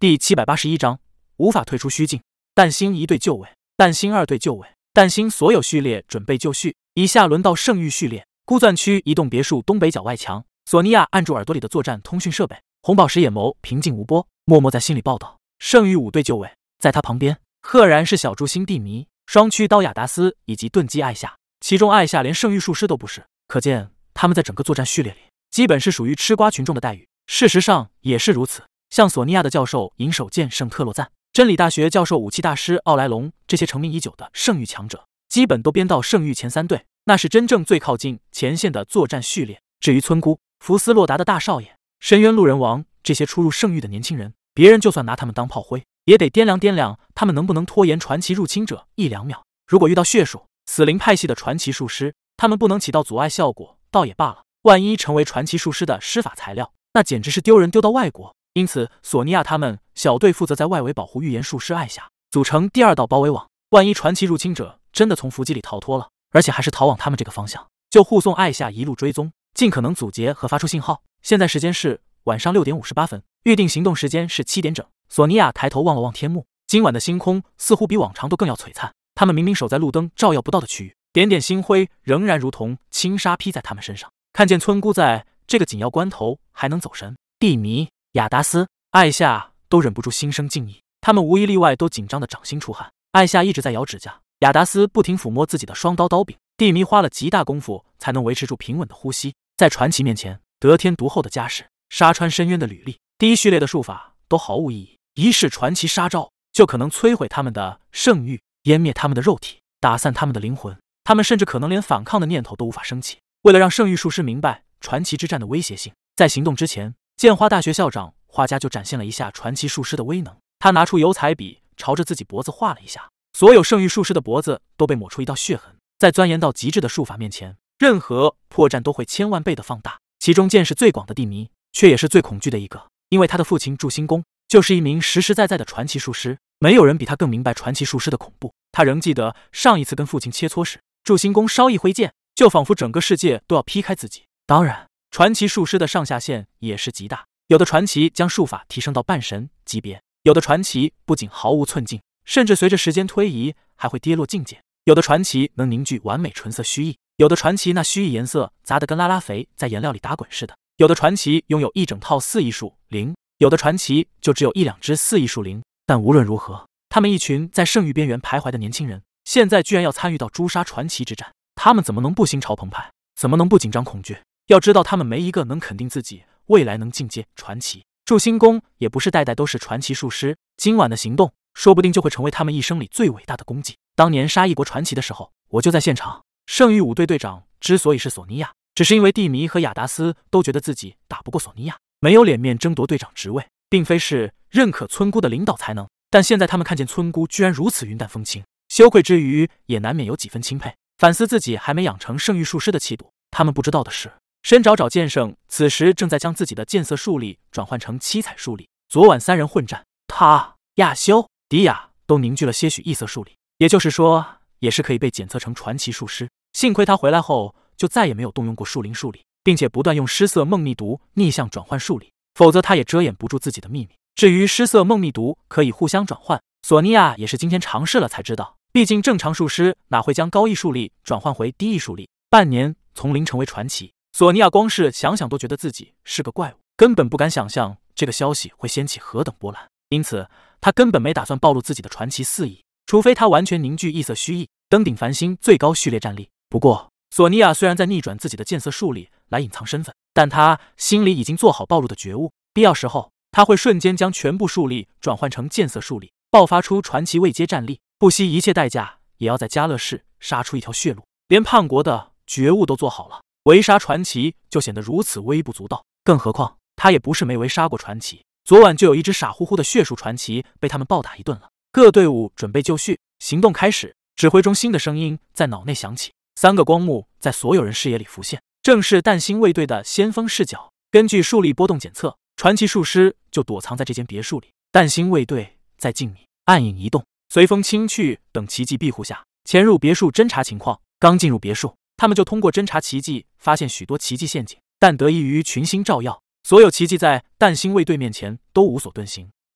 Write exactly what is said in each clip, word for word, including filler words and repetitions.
第七百八十一章无法退出虚境。淡星一队就位，淡星二队就位，淡星所有序列准备就绪。以下轮到圣域序列。孤钻区移动别墅东北角外墙，索尼娅按住耳朵里的作战通讯设备，红宝石眼眸平静无波，默默在心里报道：圣域五队就位。在他旁边，赫然是小猪星地迷、双驱刀亚达斯以及盾击艾夏，其中艾夏连圣域术师都不是，可见他们在整个作战序列里，基本是属于吃瓜群众的待遇。事实上也是如此。像索尼娅的教授银手剑圣特洛赞、真理大学教授武器大师奥莱龙这些成名已久的圣域强者，基本都编到圣域前三队，那是真正最靠近前线的作战序列。至于村姑、福斯洛达的大少爷、深渊路人王这些初入圣域的年轻人，别人就算拿他们当炮灰，也得掂量掂量他们能不能拖延传奇入侵者一两秒。如果遇到血术、死灵派系的传奇术师，他们不能起到阻碍效果，倒也罢了，万一成为传奇术师的施法材料，那简直是丢人丢到外国。因此索尼娅他们小队负责在外围保护预言术师艾夏，组成第二道包围网。万一传奇入侵者真的从伏击里逃脱了，而且还是逃往他们这个方向，就护送艾夏一路追踪，尽可能阻截和发出信号。现在时间是晚上六点五十八分，预定行动时间是七点整。索尼娅抬头望了望天幕，今晚的星空似乎比往常都更要璀璨。他们明明守在路灯照耀不到的区域，点点星辉仍然如同轻纱披在他们身上。看见村姑在这个紧要关头还能走神，地迷、亚达斯、艾夏都忍不住心生敬意，他们无一例外都紧张的掌心出汗。艾夏一直在咬指甲，亚达斯不停抚摸自己的双刀刀柄，地迷花了极大功夫才能维持住平稳的呼吸。在传奇面前，得天独厚的家世、杀穿深渊的履历，第一序列的术法都毫无意义，一式传奇杀招就可能摧毁他们的圣域，湮灭他们的肉体，打散他们的灵魂，他们甚至可能连反抗的念头都无法升起。为了让圣域术师明白传奇之战的威胁性，在行动之前，剑花大学校长画家就展现了一下传奇术师的威能。他拿出油彩笔，朝着自己脖子画了一下，所有圣域术师的脖子都被抹出一道血痕。在钻研到极致的术法面前，任何破绽都会千万倍的放大。其中见识最广的地迷，却也是最恐惧的一个，因为他的父亲祝星公就是一名实实在在的传奇术师，没有人比他更明白传奇术师的恐怖。他仍记得上一次跟父亲切磋时，祝星公稍一挥剑，就仿佛整个世界都要劈开自己。当然，传奇术师的上下限也是极大，有的传奇将术法提升到半神级别，有的传奇不仅毫无寸进，甚至随着时间推移还会跌落境界。有的传奇能凝聚完美纯色虚意，有的传奇那虚意颜色杂得跟拉拉肥在颜料里打滚似的，有的传奇拥有一整套四艺术灵，有的传奇就只有一两只四艺术灵。但无论如何，他们一群在圣域边缘徘徊的年轻人，现在居然要参与到诛杀传奇之战，他们怎么能不心潮澎湃，怎么能不紧张恐惧？要知道他们没一个能肯定自己未来能进阶传奇。祝星公也不是代代都是传奇术师，今晚的行动说不定就会成为他们一生里最伟大的功绩。当年杀一国传奇的时候，我就在现场。圣域五队队长之所以是索尼娅，只是因为蒂迷和亚达斯都觉得自己打不过索尼娅，没有脸面争夺队长职位，并非是认可村姑的领导才能。但现在他们看见村姑居然如此云淡风轻，羞愧之余也难免有几分钦佩，反思自己还没养成圣域术师的气度。他们不知道的是，深沼沼剑圣此时正在将自己的剑色术力转换成七彩术力。昨晚三人混战，他、亚修、迪亚都凝聚了些许异色术力，也就是说也是可以被检测成传奇术师。幸亏他回来后就再也没有动用过树灵术力，并且不断用失色梦秘毒逆向转换术力，否则他也遮掩不住自己的秘密。至于失色梦秘毒可以互相转换，索尼娅也是今天尝试了才知道，毕竟正常术师哪会将高艺术力转换回低艺术力？半年从零成为传奇，索尼娅光是想想都觉得自己是个怪物，根本不敢想象这个消息会掀起何等波澜。因此他根本没打算暴露自己的传奇四艺，除非他完全凝聚异色虚意，登顶繁星最高序列战力。不过索尼娅虽然在逆转自己的剑色术力来隐藏身份，但他心里已经做好暴露的觉悟，必要时候他会瞬间将全部术力转换成剑色术力，爆发出传奇位阶战力，不惜一切代价也要在嘉乐市杀出一条血路。连叛国的觉悟都做好了，围杀传奇就显得如此微不足道。更何况他也不是没围杀过传奇，昨晚就有一只傻乎乎的血术传奇被他们暴打一顿了。各队伍准备就绪，行动开始。指挥中心的声音在脑内响起，三个光幕在所有人视野里浮现，正是淡星卫队的先锋视角。根据术力波动检测，传奇术师就躲藏在这间别墅里。淡星卫队在静谧、暗影移动、随风轻去等奇迹庇护下，潜入别墅侦查情况。刚进入别墅，他们就通过侦查奇迹发现许多奇迹陷阱，但得益于群星照耀，所有奇迹在淡星卫队面前都无所遁形。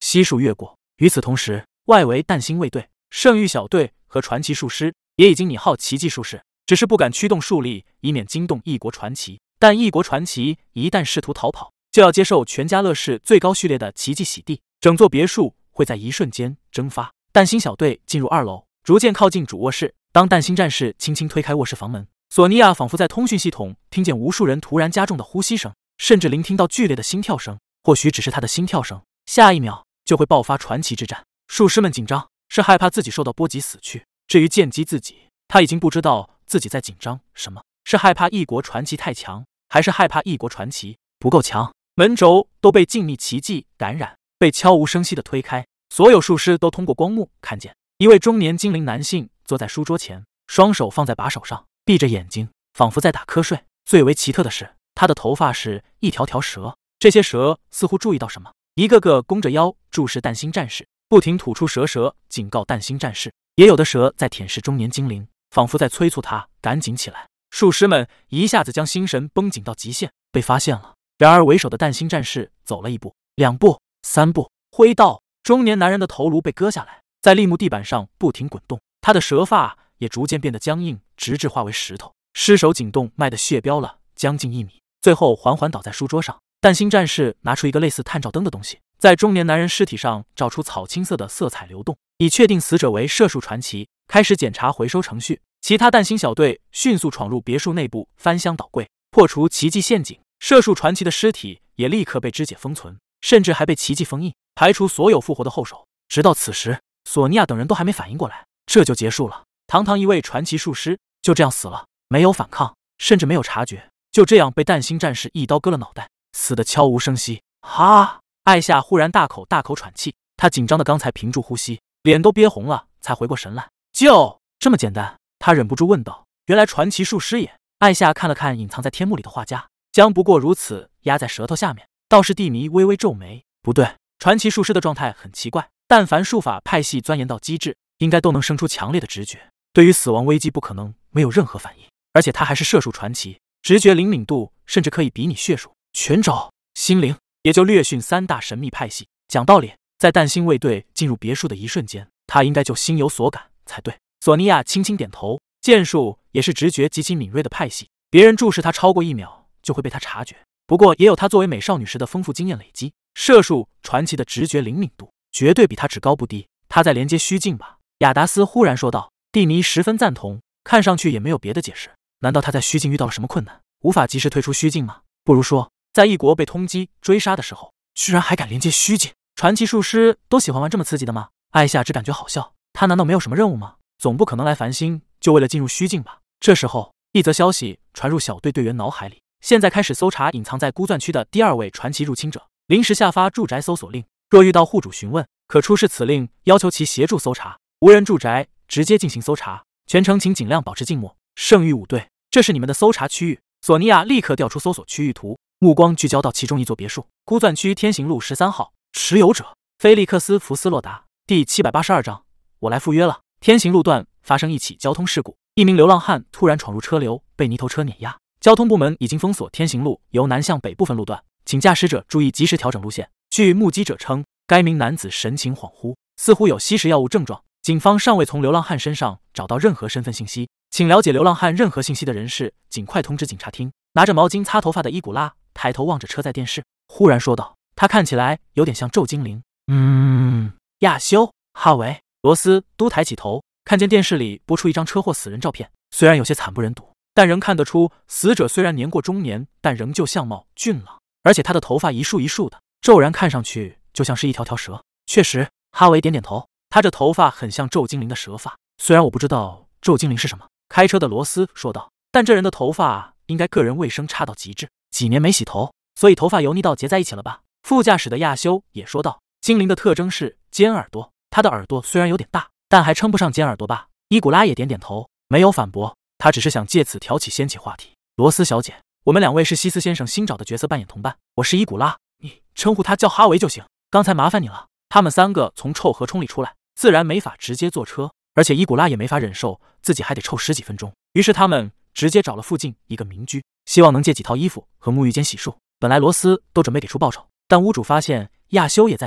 悉数越过。与此同时，外围淡星卫队、圣域小队和传奇术师也已经拟好奇迹术士，只是不敢驱动术力，以免惊动异国传奇。但异国传奇一旦试图逃跑，就要接受全家乐氏最高序列的奇迹洗地，整座别墅会在一瞬间蒸发。淡星小队进入二楼，逐渐靠近主卧室。当淡星战士轻轻推开卧室房门，索尼娅仿佛在通讯系统听见无数人突然加重的呼吸声，甚至聆听到剧烈的心跳声。或许只是他的心跳声，下一秒就会爆发传奇之战。术师们紧张，是害怕自己受到波及死去。至于剑姬自己，他已经不知道自己在紧张什么，是害怕异国传奇太强，还是害怕异国传奇不够强？门轴都被静谧奇迹感染，被悄无声息地推开。所有术师都通过光幕看见一位中年精灵男性坐在书桌前，双手放在把手上，闭着眼睛，仿佛在打瞌睡。最为奇特的是，他的头发是一条条蛇，这些蛇似乎注意到什么，一个个弓着腰注视淡星战士，不停吐出蛇舌警告淡星战士。也有的蛇在舔舐中年精灵，仿佛在催促他赶紧起来。术师们一下子将心神绷紧到极限，被发现了。然而为首的淡星战士走了一步、两步、三步，挥刀，中年男人的头颅被割下来，在立木地板上不停滚动，他的蛇发也逐渐变得僵硬，直至化为石头。尸首颈动脉的血飙了将近一米，最后缓缓倒在书桌上。淡星战士拿出一个类似探照灯的东西，在中年男人尸体上照出草青色的色彩流动，以确定死者为射术传奇。开始检查回收程序，其他淡星小队迅速闯入别墅内部，翻箱倒柜，破除奇迹陷阱。射术传奇的尸体也立刻被肢解封存，甚至还被奇迹封印，排除所有复活的后手。直到此时，索尼娅等人都还没反应过来，这就结束了。堂堂一位传奇术师就这样死了，没有反抗，甚至没有察觉，就这样被淡星战士一刀割了脑袋，死得悄无声息。哈！艾夏忽然大口大口喘气，他紧张的刚才屏住呼吸，脸都憋红了，才回过神来。就这么简单？他忍不住问道。原来传奇术师也……艾夏看了看隐藏在天幕里的画家，将不过如此压在舌头下面。道士地迷微微皱眉，不对，传奇术师的状态很奇怪，但凡术法派系钻研到机制，应该都能生出强烈的直觉，对于死亡危机不可能没有任何反应。而且他还是射术传奇，直觉灵敏度甚至可以比拟血术、拳爪、心灵，也就略逊三大神秘派系。讲道理，在淡星卫队进入别墅的一瞬间，他应该就心有所感才对。索尼娅轻轻点头，剑术也是直觉极其敏锐的派系，别人注视他超过一秒就会被他察觉。不过也有他作为美少女时的丰富经验累积，射术传奇的直觉灵敏度绝对比他只高不低。他在连接虚境吧？亚达斯忽然说道。蒂尼十分赞同，看上去也没有别的解释。难道他在虚境遇到了什么困难，无法及时退出虚境吗？不如说，在异国被通缉追杀的时候，居然还敢连接虚境。传奇术师都喜欢玩这么刺激的吗？艾夏只感觉好笑，他难道没有什么任务吗？总不可能来繁星就为了进入虚境吧？这时候，一则消息传入小队队员脑海里，现在开始搜查隐藏在孤钻区的第二位传奇入侵者，临时下发住宅搜索令，若遇到户主询问，可出示此令，要求其协助搜查。无人住宅直接进行搜查，全程请尽量保持静默。圣域五队，这是你们的搜查区域。索尼娅立刻调出搜索区域图，目光聚焦到其中一座别墅，孤钻区天行路十三号，持有者菲利克斯·福斯洛达。第七百八十二章，我来赴约了。天行路段发生一起交通事故，一名流浪汉突然闯入车流，被泥头车碾压。交通部门已经封锁天行路由南向北部分路段，请驾驶者注意及时调整路线。据目击者称，该名男子神情恍惚，似乎有吸食药物症状。警方尚未从流浪汉身上找到任何身份信息，请了解流浪汉任何信息的人士尽快通知警察厅。拿着毛巾擦头发的伊古拉抬头望着车载电视，忽然说道：“他看起来有点像咒精灵。”嗯，亚修、哈维、罗斯都抬起头，看见电视里播出一张车祸死人照片，虽然有些惨不忍睹，但仍看得出死者虽然年过中年，但仍旧相貌俊朗，而且他的头发一束一束的，骤然看上去就像是一条条蛇。确实，哈维点点头。他这头发很像咒精灵的蛇发，虽然我不知道咒精灵是什么。开车的罗斯说道，但这人的头发应该个人卫生差到极致，几年没洗头，所以头发油腻到结在一起了吧。副驾驶的亚修也说道，精灵的特征是尖耳朵，他的耳朵虽然有点大，但还称不上尖耳朵吧。伊古拉也点点头，没有反驳，他只是想借此挑起掀起话题。罗斯小姐，我们两位是希斯先生新找的角色扮演同伴，我是伊古拉，你称呼他叫哈维就行。刚才麻烦你了。他们三个从臭河冲里出来，自然没法直接坐车，而且伊古拉也没法忍受自己还得臭十几分钟，于是他们直接找了附近一个民居，希望能借几套衣服和沐浴间洗漱。本来罗斯都准备给出报酬，但屋主发现亚修也在里面，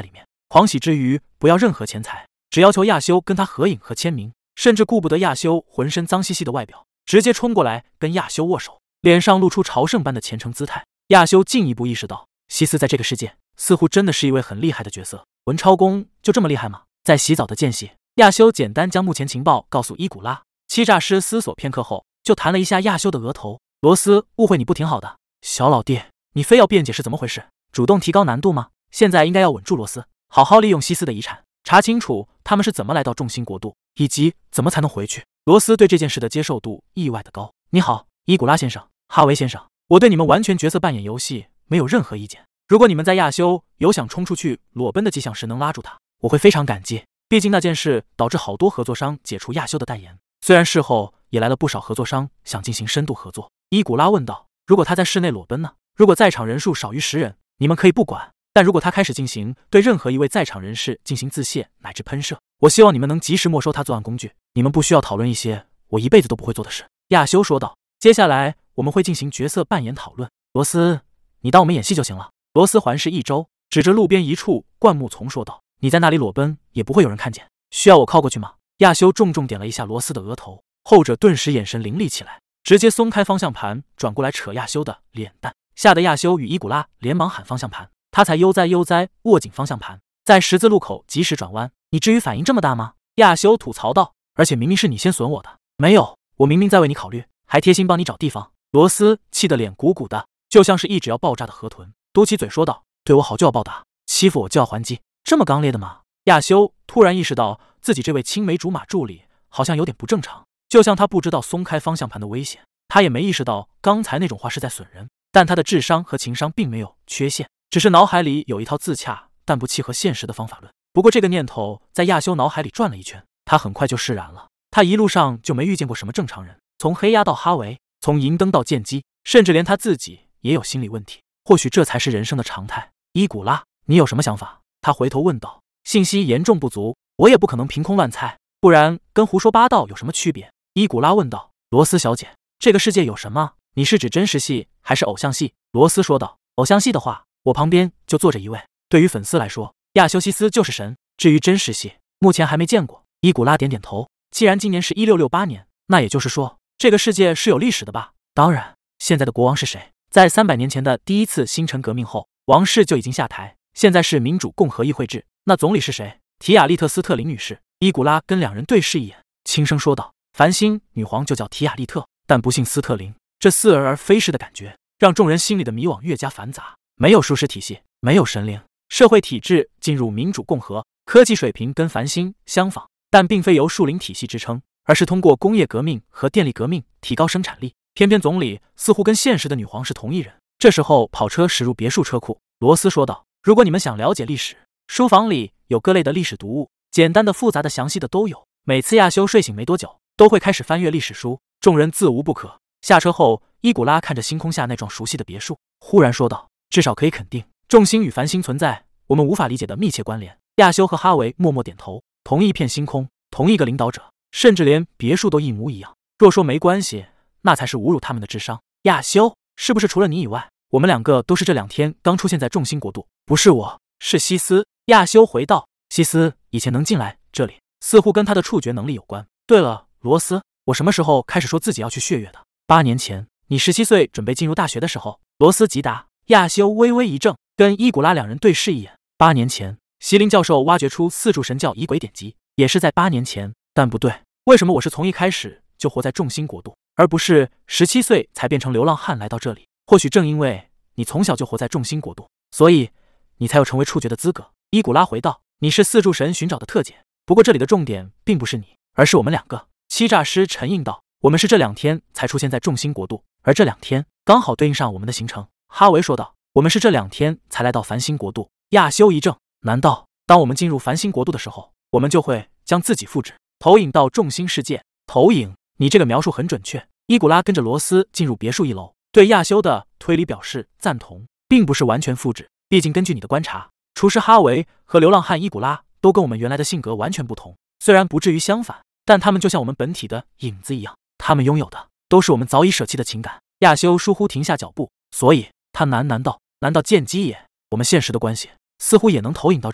狂喜之余，不要任何钱财，只要求亚修跟他合影和签名，甚至顾不得亚修浑身脏兮兮的外表，直接冲过来跟亚修握手，脸上露出朝圣般的虔诚姿态。亚修进一步意识到，西斯在这个世界似乎真的是一位很厉害的角色。文超公就这么厉害吗？在洗澡的间隙，亚修简单将目前情报告诉伊古拉。欺诈师思索片刻后，就弹了一下亚修的额头。罗斯，误会你不挺好的？小老弟，你非要辩解是怎么回事？主动提高难度吗？现在应该要稳住罗斯，好好利用西斯的遗产，查清楚他们是怎么来到众星国度，以及怎么才能回去。罗斯对这件事的接受度意外的高。你好，伊古拉先生，哈维先生，我对你们完全角色扮演游戏没有任何意见。如果你们在亚修有想冲出去裸奔的迹象时能拉住他，我会非常感激。毕竟那件事导致好多合作商解除亚修的代言，虽然事后也来了不少合作商想进行深度合作。伊古拉问道：如果他在室内裸奔呢？如果在场人数少于十人，你们可以不管，但如果他开始进行对任何一位在场人士进行自泻乃至喷射，我希望你们能及时没收他作案工具。你们不需要讨论一些我一辈子都不会做的事。亚修说道。接下来我们会进行角色扮演讨论。罗斯，你当我们演戏就行了。罗斯环视一周，指着路边一处灌木丛说道：你在那里裸奔也不会有人看见，需要我靠过去吗？亚修重重点了一下罗斯的额头，后者顿时眼神凌厉起来，直接松开方向盘，转过来扯亚修的脸蛋，吓得亚修与伊古拉连忙喊方向盘，他才悠哉悠哉握紧方向盘，在十字路口及时转弯。你至于反应这么大吗？亚修吐槽道。而且明明是你先损我的。没有，我明明在为你考虑，还贴心帮你找地方。罗斯气得脸鼓鼓的，就像是一直要爆炸的河豚，嘟起嘴说道：对我好就要报答，欺负我就要还击，这么刚烈的吗？亚修突然意识到自己这位青梅竹马助理好像有点不正常，就像他不知道松开方向盘的危险，他也没意识到刚才那种话是在损人，但他的智商和情商并没有缺陷，只是脑海里有一套自洽但不契合现实的方法论。不过这个念头在亚修脑海里转了一圈，他很快就释然了。他一路上就没遇见过什么正常人，从黑鸭到哈维，从银灯到剑姬，甚至连他自己也有心理问题，或许这才是人生的常态。伊古拉，你有什么想法？他回头问道。信息严重不足，我也不可能凭空乱猜，不然跟胡说八道有什么区别？伊古拉问道。罗斯小姐，这个世界有什么？你是指真实戏还是偶像戏？罗斯说道。偶像戏的话，我旁边就坐着一位，对于粉丝来说，亚修西斯就是神。至于真实戏，目前还没见过。伊古拉点点头。既然今年是一六六八年，那也就是说这个世界是有历史的吧？当然。现在的国王是谁？在三百年前的第一次星辰革命后，王室就已经下台，现在是民主共和议会制。那总理是谁？提亚利特斯特林女士。伊古拉跟两人对视一眼，轻声说道：繁星女皇就叫提亚利特，但不姓斯特林。这似而而非是的感觉让众人心里的迷惘越加繁杂。没有术士体系，没有神灵，社会体制进入民主共和，科技水平跟繁星相仿，但并非由树林体系支撑，而是通过工业革命和电力革命提高生产力。偏偏总理似乎跟现实的女皇是同一人。这时候跑车驶入别墅车库，罗斯说道：如果你们想了解历史，书房里有各类的历史读物，简单的、复杂的、详细的都有。每次亚修睡醒没多久，都会开始翻阅历史书，众人自无不可。下车后，伊古拉看着星空下那幢熟悉的别墅，忽然说道：至少可以肯定，众星与繁星存在我们无法理解的密切关联。亚修和哈维默默点头，同一片星空，同一个领导者，甚至连别墅都一模一样。若说没关系，那才是侮辱他们的智商。亚修，是不是除了你以外，我们两个都是这两天刚出现在众星国度？不是我，是西斯。亚修回道。西斯以前能进来这里，似乎跟他的触觉能力有关。对了，罗斯，我什么时候开始说自己要去血月的？八年前，你十七岁准备进入大学的时候。罗斯急答。亚修微微一怔，跟伊古拉两人对视一眼。八年前，席林教授挖掘出四柱神教仪轨典籍，也是在八年前。但不对，为什么我是从一开始就活在众星国度，而不是十七岁才变成流浪汉来到这里？或许正因为你从小就活在众星国度，所以你才有成为触觉的资格。伊古拉回道。你是四柱神寻找的特检，不过这里的重点并不是你，而是我们两个。欺诈师沉吟道。我们是这两天才出现在众星国度，而这两天刚好对应上我们的行程。哈维说道。我们是这两天才来到繁星国度。亚修一怔。难道当我们进入繁星国度的时候，我们就会将自己复制投影到众星世界？投影？你这个描述很准确。伊古拉跟着罗斯进入别墅一楼，对亚修的推理表示赞同，并不是完全复制，毕竟根据你的观察，厨师哈维和流浪汉伊古拉都跟我们原来的性格完全不同，虽然不至于相反，但他们就像我们本体的影子一样，他们拥有的都是我们早已舍弃的情感。亚修疏忽停下脚步，所以他喃喃道：难道剑姬也？我们现实的关系似乎也能投影到这里。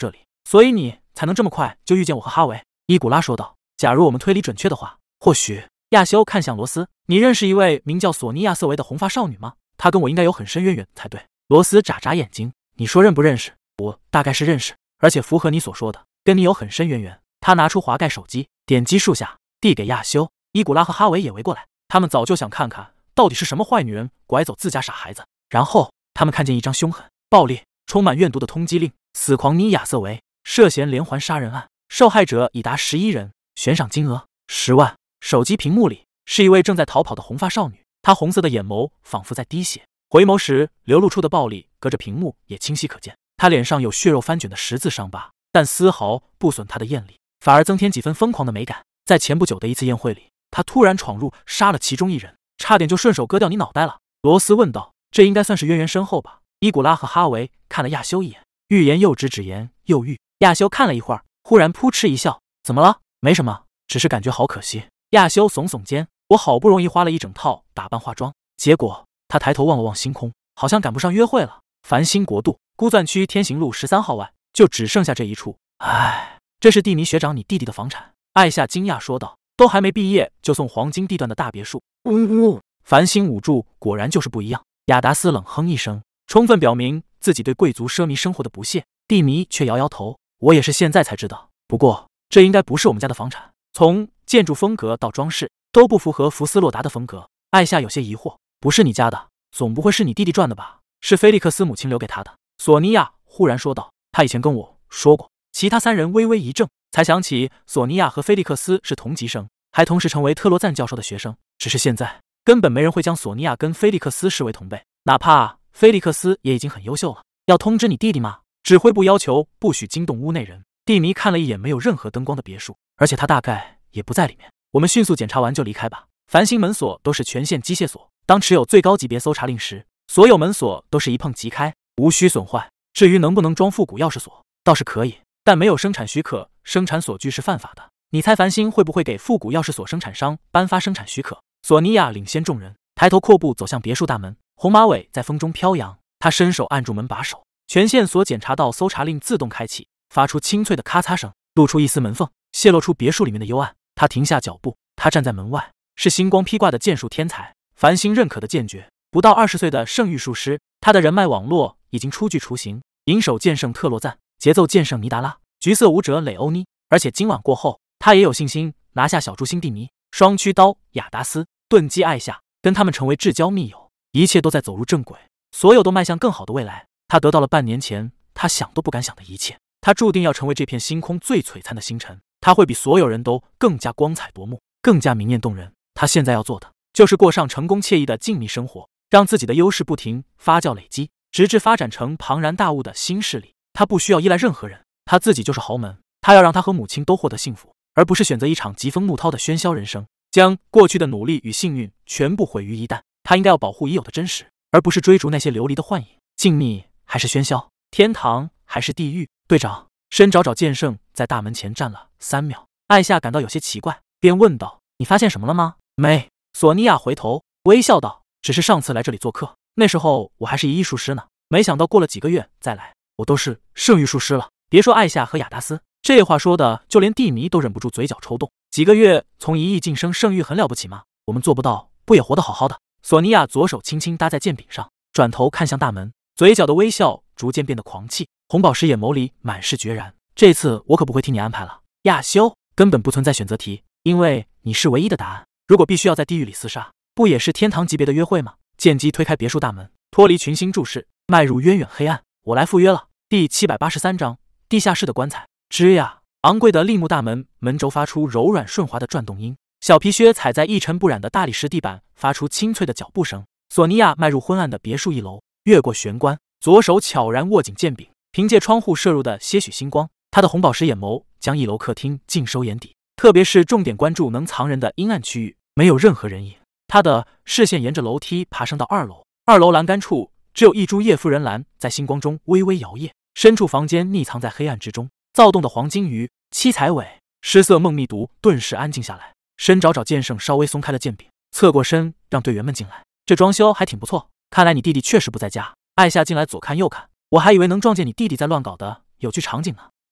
所以你才能这么快就遇见我和哈维。伊古拉说道。假如我们推理准确的话，或许……亚修看向罗斯，你认识一位名叫索尼亚瑟维的红发少女吗？她跟我应该有很深渊源才对。罗斯眨眨眼睛，你说认不认识？我大概是认识，而且符合你所说的，跟你有很深渊源。他拿出滑盖手机，点击数下，递给亚修。伊古拉和哈维也围过来，他们早就想看看到底是什么坏女人拐走自家傻孩子。然后他们看见一张凶狠、暴力、充满怨毒的通缉令：死狂尼亚瑟维涉嫌连环杀人案，受害者已达十一人，悬赏金额十万。手机屏幕里是一位正在逃跑的红发少女，她红色的眼眸仿佛在滴血，回眸时流露出的暴力隔着屏幕也清晰可见。她脸上有血肉翻卷的十字伤疤，但丝毫不损她的艳丽，反而增添几分疯狂的美感。在前不久的一次宴会里，她突然闯入，杀了其中一人，差点就顺手割掉你脑袋了。罗斯问道：“这应该算是渊源深厚吧？”伊古拉和哈维看了亚修一眼，欲言又止，止言又语。亚修看了一会儿，忽然扑哧一笑：“怎么了？没什么，只是感觉好可惜。”亚修耸耸肩，我好不容易花了一整套打扮化妆，结果他抬头望了望星空，好像赶不上约会了。繁星国度孤钻区天行路十三号外，就只剩下这一处。唉，这是蒂尼学长你弟弟的房产。艾夏惊讶说道，都还没毕业就送黄金地段的大别墅。呜呜，繁星五柱果然就是不一样。亚达斯冷哼一声，充分表明自己对贵族奢靡生活的不屑。蒂尼却摇摇头，我也是现在才知道，不过这应该不是我们家的房产。从建筑风格到装饰都不符合福斯洛达的风格。艾夏有些疑惑，不是你家的，总不会是你弟弟赚的吧？是菲利克斯母亲留给他的。索尼娅忽然说道，他以前跟我说过。其他三人微微一怔，才想起索尼娅和菲利克斯是同级生，还同时成为特洛赞教授的学生。只是现在根本没人会将索尼娅跟菲利克斯视为同辈，哪怕菲利克斯也已经很优秀了。要通知你弟弟吗？指挥部要求不许惊动屋内人。蒂尼看了一眼没有任何灯光的别墅，而且他大概也不在里面。我们迅速检查完就离开吧。繁星门锁都是全线机械锁，当持有最高级别搜查令时，所有门锁都是一碰即开，无需损坏。至于能不能装复古钥匙锁，倒是可以，但没有生产许可，生产锁具是犯法的。你猜繁星会不会给复古钥匙锁生产商颁发生产许可？索尼娅领先众人，抬头阔步走向别墅大门，红马尾在风中飘扬。他伸手按住门把手，全线索检查到搜查令自动开启，发出清脆的咔嚓声，露出一丝门缝，泄露出别墅里面的幽暗。他停下脚步，他站在门外，是星光披挂的剑术天才，繁星认可的剑诀，不到二十岁的圣域术师。他的人脉网络已经初具雏形，银手剑圣特洛赞，节奏剑圣尼达拉，橘色舞者蕾欧妮。而且今晚过后，他也有信心拿下小猪星蒂尼、双驱刀亚达斯、盾击艾夏，跟他们成为至交密友。一切都在走入正轨，所有都迈向更好的未来。他得到了半年前他想都不敢想的一切，他注定要成为这片星空最璀璨的星辰。他会比所有人都更加光彩夺目，更加明艳动人。他现在要做的就是过上成功惬意的静谧生活，让自己的优势不停发酵累积，直至发展成庞然大物的新势力。他不需要依赖任何人，他自己就是豪门。他要让他和母亲都获得幸福，而不是选择一场疾风怒涛的喧嚣人生，将过去的努力与幸运全部毁于一旦。他应该要保护已有的真实，而不是追逐那些流离的幻影。静谧还是喧嚣？天堂还是地狱？队长申找找剑圣在大门前站了三秒，艾夏感到有些奇怪，便问道：“你发现什么了吗？”没。索尼娅回头微笑道：“只是上次来这里做客，那时候我还是一艺术师呢，没想到过了几个月再来，我都是圣域术师了。”别说艾夏和亚达斯，这话说的就连蒂尼都忍不住嘴角抽动。几个月从一艺晋升圣域很了不起吗？我们做不到，不也活得好好的？索尼娅左手轻轻搭在剑柄上，转头看向大门，嘴角的微笑逐渐变得狂气，红宝石眼眸里满是决然。这次我可不会替你安排了，亚修，根本不存在选择题，因为你是唯一的答案。如果必须要在地狱里厮杀，不也是天堂级别的约会吗？剑姬推开别墅大门，脱离群星注视，迈入渊远黑暗。我来赴约了。第七百八十三章，地下室的棺材。吱呀，昂贵的立木大门门轴发出柔软顺滑的转动音，小皮靴踩在一尘不染的大理石地板，发出清脆的脚步声。索尼娅迈入昏暗的别墅一楼，越过玄关，左手悄然握紧剑柄，凭借窗户射入的些许星光，他的红宝石眼眸将一楼客厅尽收眼底，特别是重点关注能藏人的阴暗区域，没有任何人影。他的视线沿着楼梯爬升到二楼，二楼栏杆处只有一株叶夫人兰在星光中微微摇曳，深处房间匿藏在黑暗之中。躁动的黄金鱼、七彩尾、失色梦密毒顿时安静下来。申找找剑圣稍微松开了剑柄，侧过身让队员们进来。这装修还挺不错，看来你弟弟确实不在家。艾夏进来左看右看，我还以为能撞见你弟弟在乱搞的有趣场景呢。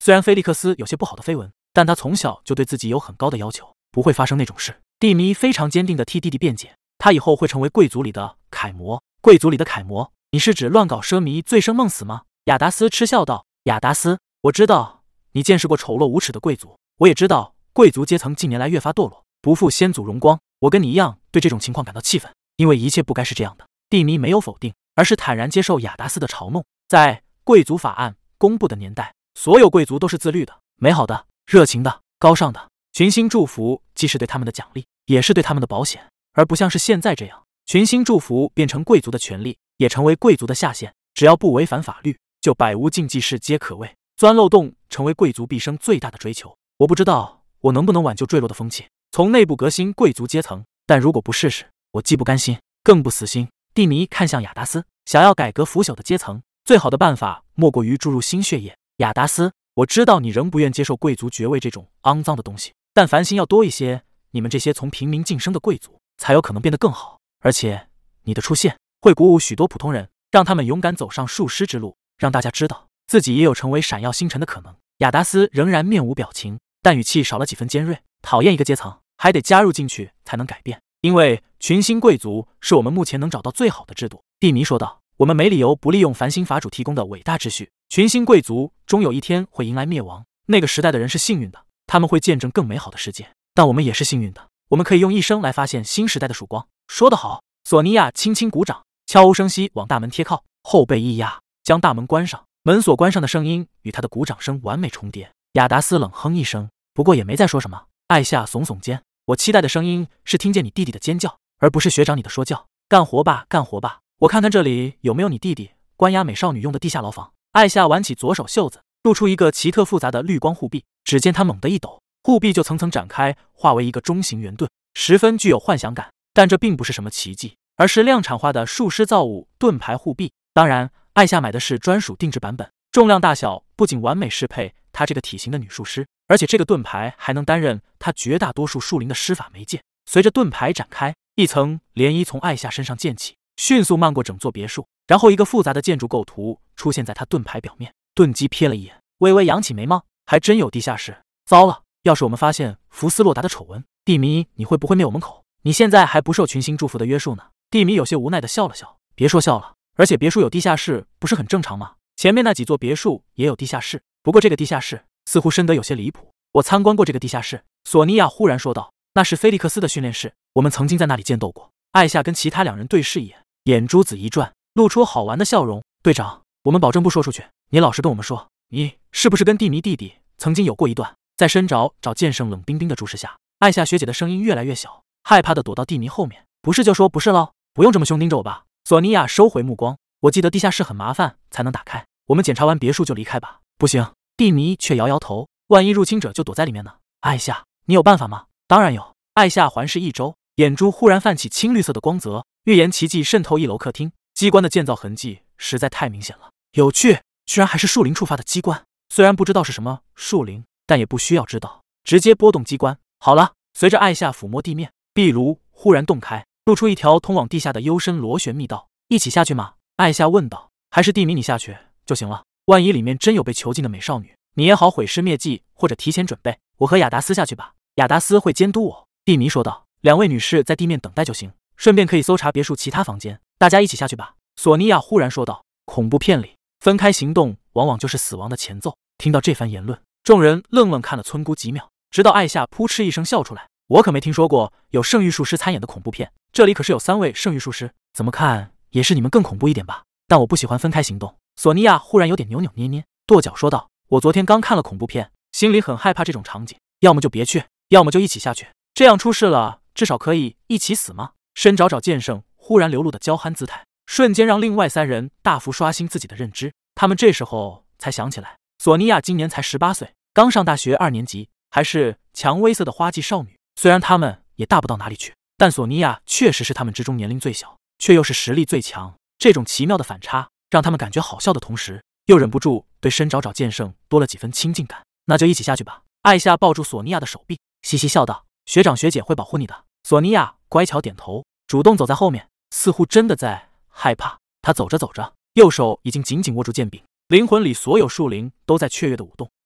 虽然菲利克斯有些不好的绯闻，但他从小就对自己有很高的要求，不会发生那种事。蒂米非常坚定地替弟弟辩解，他以后会成为贵族里的楷模。贵族里的楷模？你是指乱搞奢靡、醉生梦死吗？亚达斯嗤笑道。亚达斯，我知道你见识过丑陋无耻的贵族，我也知道贵族阶层近年来越发堕落，不复先祖荣光。我跟你一样对这种情况感到气愤，因为一切不该是这样的。蒂米没有否定，而是坦然接受亚达斯的嘲弄。在贵族法案公布的年代，所有贵族都是自律的、美好的、热情的、高尚的。群星祝福既是对他们的奖励，也是对他们的保险，而不像是现在这样，群星祝福变成贵族的权利，也成为贵族的下限。只要不违反法律，就百无禁忌事皆可畏。钻漏洞成为贵族毕生最大的追求。我不知道我能不能挽救坠落的风气，从内部革新贵族阶层，但如果不试试，我既不甘心，更不死心。蒂米看向亚达斯，想要改革腐朽的阶层，最好的办法莫过于注入新血液。亚达斯，我知道你仍不愿接受贵族爵位这种肮脏的东西，但凡心要多一些，你们这些从平民晋升的贵族才有可能变得更好。而且你的出现会鼓舞许多普通人，让他们勇敢走上术师之路，让大家知道自己也有成为闪耀星辰的可能。亚达斯仍然面无表情，但语气少了几分尖锐。讨厌一个阶层，还得加入进去才能改变，因为群星贵族是我们目前能找到最好的制度。蒂米说道，我们没理由不利用繁星法主提供的伟大秩序。群星贵族终有一天会迎来灭亡，那个时代的人是幸运的，他们会见证更美好的世界，但我们也是幸运的，我们可以用一生来发现新时代的曙光。说得好。索尼娅轻轻鼓掌，悄无声息往大门贴靠，后背一压，将大门关上。门锁关上的声音与他的鼓掌声完美重叠。亚达斯冷哼一声，不过也没再说什么。艾夏耸耸肩，我期待的声音是听见你弟弟的尖叫，而不是学长你的说教。干活吧，干活吧，我看看这里有没有你弟弟关押美少女用的地下牢房。艾夏挽起左手袖子，露出一个奇特复杂的绿光护臂，只见他猛地一抖，护臂就层层展开，化为一个中型圆盾，十分具有幻想感。但这并不是什么奇迹，而是量产化的术师造物盾牌护臂。当然，艾夏买的是专属定制版本，重量大小不仅完美适配她这个体型的女术师，而且这个盾牌还能担任她绝大多数术灵的施法媒介。随着盾牌展开，一层涟漪从艾夏身上溅起，迅速漫过整座别墅，然后一个复杂的建筑构图出现在她盾牌表面。盾基瞥了一眼，微微扬起眉毛，还真有地下室。糟了，要是我们发现福斯洛达的丑闻，蒂米，你会不会灭我们口？你现在还不受群星祝福的约束呢。蒂米有些无奈地笑了笑，别说笑了，而且别墅有地下室不是很正常吗？前面那几座别墅也有地下室，不过这个地下室似乎深得有些离谱。我参观过这个地下室，索尼娅忽然说道，那是菲利克斯的训练室，我们曾经在那里剑斗过。艾夏跟其他两人对视一眼，眼珠子一转，露出好玩的笑容。队长，我们保证不说出去，你老实跟我们说，你是不是跟蒂米弟弟曾经有过一段？在深沼找剑圣冷冰冰的注视下，艾夏学姐的声音越来越小，害怕的躲到蒂米后面。不是就说不是喽，不用这么凶盯着我吧。索尼娅收回目光，我记得地下室很麻烦才能打开，我们检查完别墅就离开吧。不行，蒂米却摇摇头，万一入侵者就躲在里面呢？艾夏，你有办法吗？当然有。艾夏环视一周，眼珠忽然泛起青绿色的光泽，预言奇迹渗透一楼客厅。机关的建造痕迹实在太明显了，有趣，居然还是树灵触发的机关。虽然不知道是什么树灵，但也不需要知道，直接拨动机关。好了，随着艾夏抚摸地面，壁炉忽然洞开，露出一条通往地下的幽深螺旋密道。一起下去吗？艾夏问道。还是蒂米你下去就行了，万一里面真有被囚禁的美少女，你也好毁尸灭迹或者提前准备。我和亚达斯下去吧，亚达斯会监督我。蒂米说道。两位女士在地面等待就行，顺便可以搜查别墅其他房间。大家一起下去吧。索尼娅忽然说道。恐怖片里分开行动往往就是死亡的前奏。听到这番言论，众人愣愣看了村姑几秒，直到艾夏扑哧一声笑出来。我可没听说过有圣域术师参演的恐怖片，这里可是有三位圣域术师，怎么看也是你们更恐怖一点吧。但我不喜欢分开行动。索尼娅忽然有点扭扭捏捏，跺脚说道，我昨天刚看了恐怖片，心里很害怕这种场景，要么就别去，要么就一起下去，这样出事了至少可以一起死吗？深找找剑圣忽然流露的娇憨姿态，瞬间让另外三人大幅刷新自己的认知。他们这时候才想起来，索尼娅今年才十八岁，刚上大学二年级，还是蔷薇色的花季少女。虽然他们也大不到哪里去，但索尼娅确实是他们之中年龄最小，却又是实力最强。这种奇妙的反差让他们感觉好笑的同时，又忍不住对深找找剑圣多了几分亲近感。那就一起下去吧。艾夏抱住索尼娅的手臂，嘻嘻笑道，学长学姐会保护你的。索尼娅乖巧点头，主动走在后面，似乎真的在害怕。他走着走着，右手已经紧紧握住剑柄，灵魂里所有树灵都在雀跃的舞动。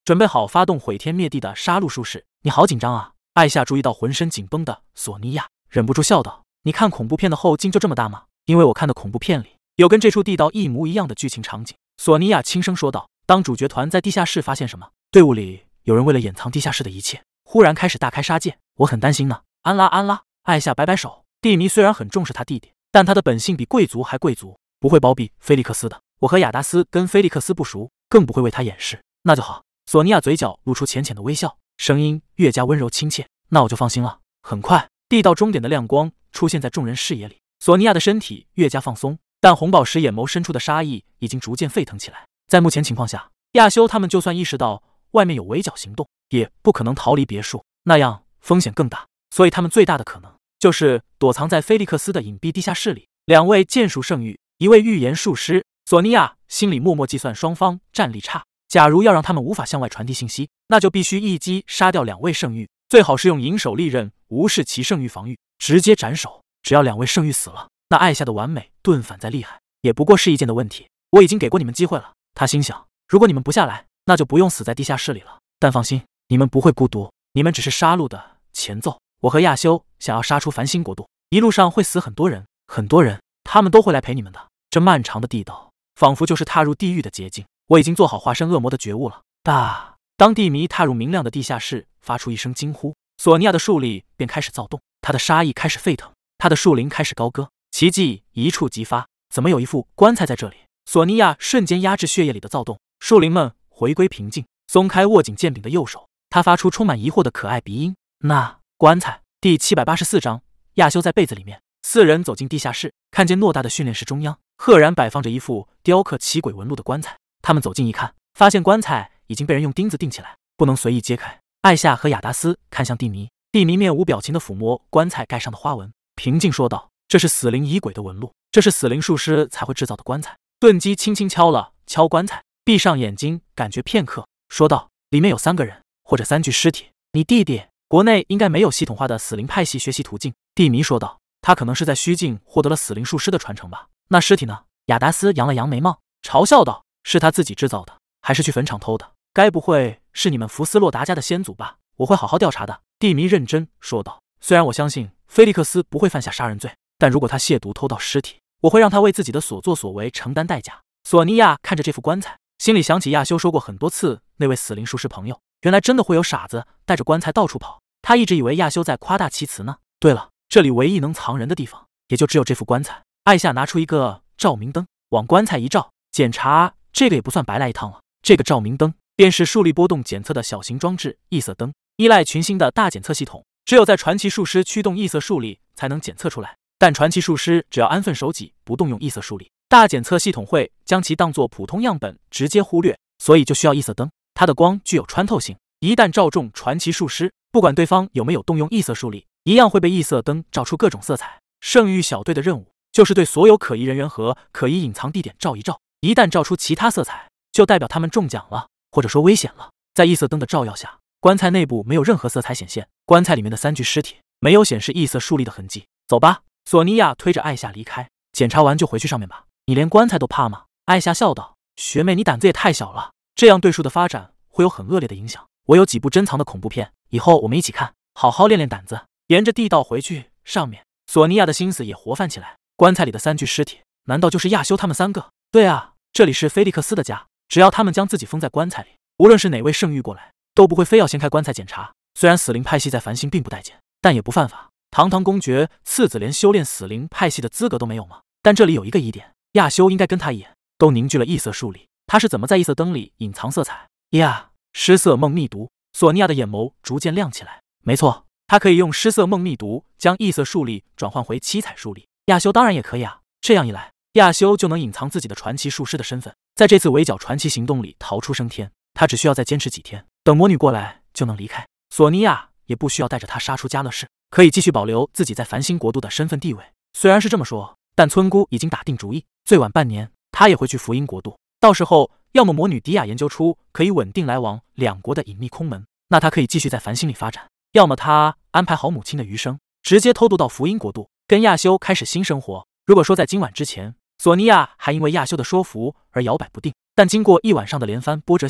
准备好发动毁天灭地的杀戮术士。你好紧张啊！艾夏注意到浑身紧绷的索尼娅，忍不住笑道：“你看恐怖片的后劲就这么大吗？”因为我看的恐怖片里有跟这处地道一模一样的剧情场景。索尼娅轻声说道：“当主角团在地下室发现什么，队伍里有人为了掩藏地下室的一切，忽然开始大开杀戒，我很担心呢。”安拉安拉，艾夏摆摆手。蒂米虽然很重视他弟弟，但他的本性比贵族还贵族，不会包庇菲利克斯的。我和亚达斯跟菲利克斯不熟，更不会为他掩饰。那就好。索尼娅嘴角露出浅浅的微笑，声音越加温柔亲切。那我就放心了。很快，地道终点的亮光出现在众人视野里，索尼娅的身体越加放松，但红宝石眼眸深处的杀意已经逐渐沸腾起来。在目前情况下，亚修他们就算意识到外面有围剿行动，也不可能逃离别墅，那样风险更大。所以他们最大的可能就是躲藏在菲利克斯的隐蔽地下室里。两位剑术圣域，一位预言术师。索尼娅心里默默计算双方战力差，假如要让他们无法向外传递信息，那就必须一击杀掉两位圣域，最好是用银手利刃无视其圣域防御，直接斩首。只要两位圣域死了，那艾夏的完美盾反再厉害，也不过是一剑的问题。我已经给过你们机会了。他心想，如果你们不下来，那就不用死在地下室里了。但放心，你们不会孤独，你们只是杀戮的前奏。我和亚修想要杀出繁星国度，一路上会死很多人，很多人，他们都会来陪你们的。这漫长的地道，仿佛就是踏入地狱的捷径。我已经做好化身恶魔的觉悟了。大当地迷踏入明亮的地下室，发出一声惊呼，索尼娅的树力便开始躁动，她的杀意开始沸腾，她的树灵开始高歌。奇迹一触即发，怎么有一副棺材在这里？索尼娅瞬间压制血液里的躁动，树灵们回归平静，松开握紧剑柄的右手，她发出充满疑惑的可爱鼻音。那棺材。第七百八十四章，亚修在被子里面。四人走进地下室，看见偌大的训练室中央赫然摆放着一副雕刻奇诡纹路的棺材。他们走近一看，发现棺材已经被人用钉子钉起来，不能随意揭开。艾夏和亚达斯看向蒂弥，蒂弥面无表情地抚摸棺材盖上的花纹，平静说道：“这是死灵仪轨的纹路，这是死灵术师才会制造的棺材。”盾基轻轻敲了敲棺材，闭上眼睛，感觉片刻，说道：“里面有三个人，或者三具尸体。你弟弟。”国内应该没有系统化的死灵派系学习途径，蒂弥说道。他可能是在虚境获得了死灵术师的传承吧。那尸体呢？亚达斯扬了扬眉毛，嘲笑道：“是他自己制造的，还是去坟场偷的？该不会是你们福斯洛达家的先祖吧？我会好好调查的。”蒂弥认真说道。虽然我相信菲利克斯不会犯下杀人罪，但如果他亵渎偷盗尸体，我会让他为自己的所作所为承担代价。索尼娅看着这副棺材，心里想起亚修说过很多次那位死灵术师朋友，原来真的会有傻子带着棺材到处跑。他一直以为亚修在夸大其词呢。对了，这里唯一能藏人的地方，也就只有这副棺材。艾夏拿出一个照明灯，往棺材一照，检查这个也不算白来一趟了。这个照明灯便是数力波动检测的小型装置异色灯，依赖群星的大检测系统，只有在传奇术师驱动异色数力才能检测出来。但传奇术师只要安分守己，不动用异色数力，大检测系统会将其当作普通样本直接忽略，所以就需要异色灯。它的光具有穿透性，一旦照中传奇术师，不管对方有没有动用异色数力，一样会被异色灯照出各种色彩。圣域小队的任务就是对所有可疑人员和可疑隐藏地点照一照，一旦照出其他色彩，就代表他们中奖了，或者说危险了。在异色灯的照耀下，棺材内部没有任何色彩显现，棺材里面的三具尸体没有显示异色数力的痕迹。走吧，索尼娅推着艾夏离开。检查完就回去上面吧。你连棺材都怕吗？艾夏笑道。学妹，你胆子也太小了，这样对术的发展会有很恶劣的影响。我有几部珍藏的恐怖片，以后我们一起看，好好练练胆子。沿着地道回去，上面索尼娅的心思也活泛起来。棺材里的三具尸体，难道就是亚修他们三个？对啊，这里是菲利克斯的家，只要他们将自己封在棺材里，无论是哪位圣域过来，都不会非要掀开棺材检查。虽然死灵派系在繁星并不待见，但也不犯法。堂堂公爵次子连修炼死灵派系的资格都没有吗？但这里有一个疑点，亚修应该跟他一眼，都凝聚了异色数力，他是怎么在异色灯里隐藏色彩呀？失色梦密毒。索尼娅的眼眸逐渐亮起来。没错，他可以用失色梦密毒将异色数力转换回七彩数力。亚修当然也可以啊。这样一来，亚修就能隐藏自己的传奇术师的身份，在这次围剿传奇行动里逃出升天。他只需要再坚持几天，等魔女过来就能离开。索尼娅也不需要带着他杀出加乐市，可以继续保留自己在繁星国度的身份地位。虽然是这么说，但村姑已经打定主意，最晚半年他也会去福音国度。到时候要么魔女迪亚研究出可以稳定来往两国的隐秘空门，那他可以继续在繁星里发展；要么他安排好母亲的余生，直接偷渡到福音国度，跟亚修开始新生活。如果说在今晚之前，索尼娅还因为亚修的说服而摇摆不定，但经过一晚上的连番波折洗礼，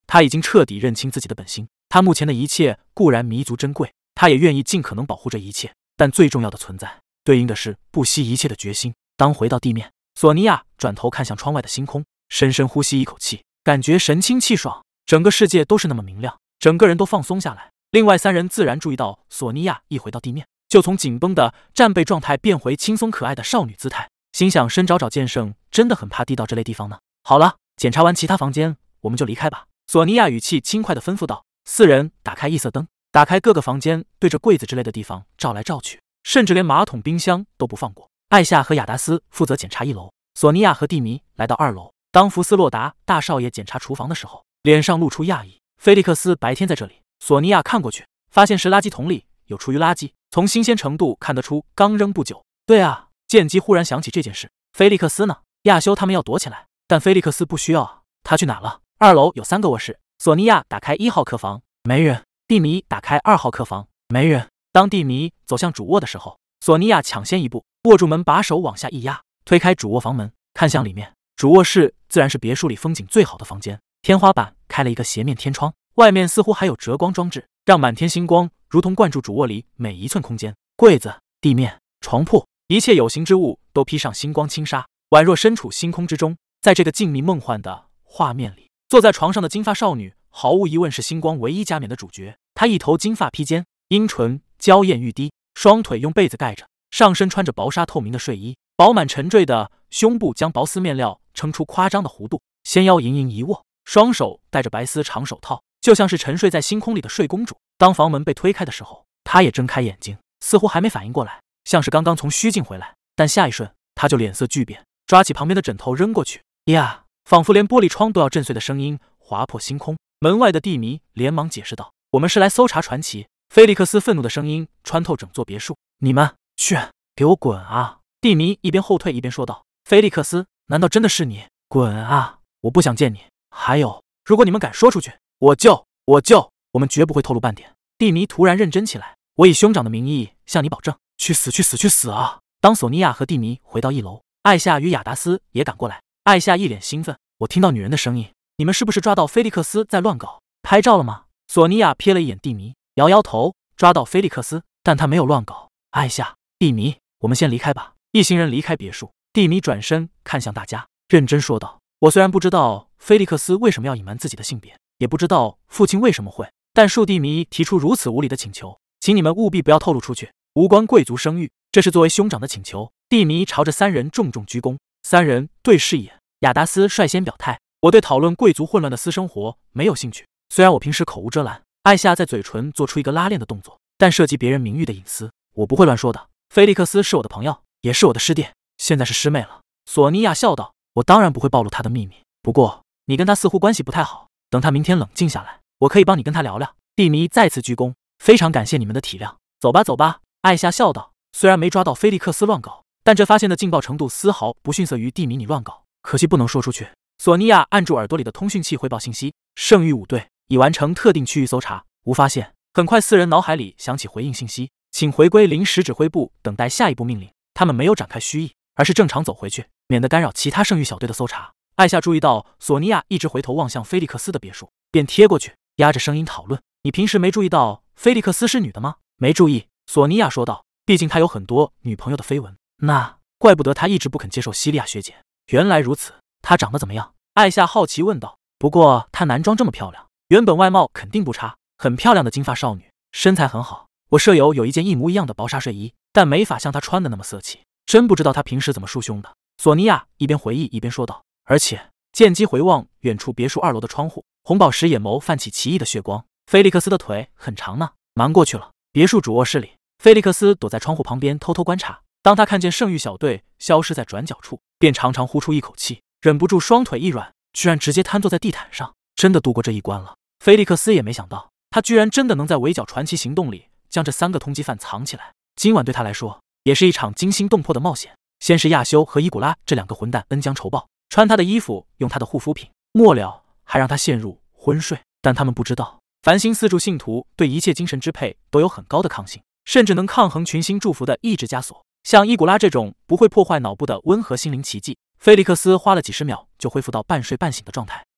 他已经彻底认清自己的本心。他目前的一切固然弥足珍贵，他也愿意尽可能保护这一切，但最重要的存在，对应的是不惜一切的决心。当回到地面，索尼娅转头看向窗外的星空，深深呼吸一口气，感觉神清气爽，整个世界都是那么明亮，整个人都放松下来。另外三人自然注意到，索尼娅一回到地面，就从紧绷的战备状态变回轻松可爱的少女姿态，心想深找找剑圣真的很怕地道这类地方呢。好了，检查完其他房间，我们就离开吧。索尼娅语气轻快地吩咐道。四人打开异色灯，打开各个房间，对着柜子之类的地方照来照去，甚至连马桶、冰箱都不放过。艾夏和亚达斯负责检查一楼，索尼娅和蒂米来到二楼。当福斯洛达大少爷检查厨房的时候，脸上露出讶异。菲利克斯白天在这里，索尼娅看过去，发现是垃圾桶里有厨余垃圾，从新鲜程度看得出刚扔不久。对啊，剑姬忽然想起这件事。菲利克斯呢？亚修他们要躲起来，但菲利克斯不需要啊，他去哪了？二楼有三个卧室，索尼娅打开一号客房，没人。蒂米打开二号客房，没人。当蒂米走向主卧的时候，索尼娅抢先一步，握住门把手往下一压，推开主卧房门，看向里面。主卧室自然是别墅里风景最好的房间，天花板开了一个斜面天窗，外面似乎还有折光装置，让满天星光如同灌注主卧里每一寸空间。柜子、地面、床铺，一切有形之物都披上星光轻纱，宛若身处星空之中。在这个静谧梦幻的画面里，坐在床上的金发少女毫无疑问是星光唯一加冕的主角。她一头金发披肩，樱唇娇艳欲滴，双腿用被子盖着，上身穿着薄纱透明的睡衣，饱满沉坠的胸部将薄丝面料撑出夸张的弧度，纤腰盈盈一握，双手戴着白丝长手套，就像是沉睡在星空里的睡公主。当房门被推开的时候，她也睁开眼睛，似乎还没反应过来，像是刚刚从虚境回来，但下一瞬她就脸色巨变，抓起旁边的枕头扔过去，呀，仿佛连玻璃窗都要震碎的声音划破星空。门外的蒂米连忙解释道：“我们是来搜查传奇。”菲利克斯愤怒的声音穿透整座别墅：“你们去，给我滚啊！”蒂米一边后退一边说道：“菲利克斯，难道真的是你？滚啊！我不想见你。还有，如果你们敢说出去，我就我就我们绝不会透露半点。”蒂米突然认真起来：“我以兄长的名义向你保证，去死去死去死啊！”当索尼娅和蒂米回到一楼，艾夏与亚达斯也赶过来。艾夏一脸兴奋：“我听到女人的声音，你们是不是抓到菲利克斯在乱搞？拍照了吗？”索尼娅瞥了一眼蒂米，摇摇头：“抓到菲利克斯，但他没有乱搞。”艾夏、蒂米，我们先离开吧。一行人离开别墅，蒂米转身看向大家，认真说道：“我虽然不知道菲利克斯为什么要隐瞒自己的性别，也不知道父亲为什么会，但恕蒂米提出如此无理的请求，请你们务必不要透露出去，无关贵族声誉，这是作为兄长的请求。”蒂米朝着三人重重鞠躬，三人对视一眼。亚达斯率先表态：“我对讨论贵族混乱的私生活没有兴趣，虽然我平时口无遮拦。”艾夏在嘴唇做出一个拉链的动作，但涉及别人名誉的隐私，我不会乱说的。菲利克斯是我的朋友，也是我的师弟，现在是师妹了。索尼娅笑道：“我当然不会暴露他的秘密，不过你跟他似乎关系不太好，等他明天冷静下来，我可以帮你跟他聊聊。”蒂米再次鞠躬：“非常感谢你们的体谅，走吧走吧。”艾夏笑道：“虽然没抓到菲利克斯乱搞，但这发现的劲爆程度丝毫不逊色于蒂米你乱搞，可惜不能说出去。”索尼娅按住耳朵里的通讯器汇报信息：“圣域五队已完成特定区域搜查，无发现。”很快四人脑海里响起回应信息：“请回归临时指挥部，等待下一步命令。”他们没有展开虚意，而是正常走回去，免得干扰其他圣域小队的搜查。艾夏注意到索尼娅一直回头望向菲利克斯的别墅，便贴过去，压着声音讨论：“你平时没注意到菲利克斯是女的吗？”“没注意。”索尼娅说道，“毕竟他有很多女朋友的绯闻。”“那怪不得他一直不肯接受西利亚学姐。原来如此。她长得怎么样？”艾夏好奇问道。“不过她男装这么漂亮，原本外貌肯定不差，很漂亮的金发少女，身材很好。我舍友有一件一模一样的薄纱睡衣，但没法像她穿的那么色气，真不知道她平时怎么束胸的。”索尼娅一边回忆一边说道。而且剑姬回望远处别墅二楼的窗户，红宝石眼眸泛起奇异的血光。菲利克斯的腿很长呢，瞒过去了。别墅主卧室里，菲利克斯躲在窗户旁边偷偷观察。当他看见圣域小队消失在转角处，便长长呼出一口气，忍不住双腿一软，居然直接瘫坐在地毯上，真的度过这一关了。菲利克斯也没想到，他居然真的能在围剿传奇行动里将这三个通缉犯藏起来。今晚对他来说，也是一场惊心动魄的冒险。先是亚修和伊古拉这两个混蛋恩将仇报，穿他的衣服，用他的护肤品，末了还让他陷入昏睡。但他们不知道，繁星四柱信徒对一切精神支配都有很高的抗性，甚至能抗衡群星祝福的意志枷锁。像伊古拉这种不会破坏脑部的温和心灵奇迹，菲利克斯花了几十秒就恢复到半睡半醒的状态。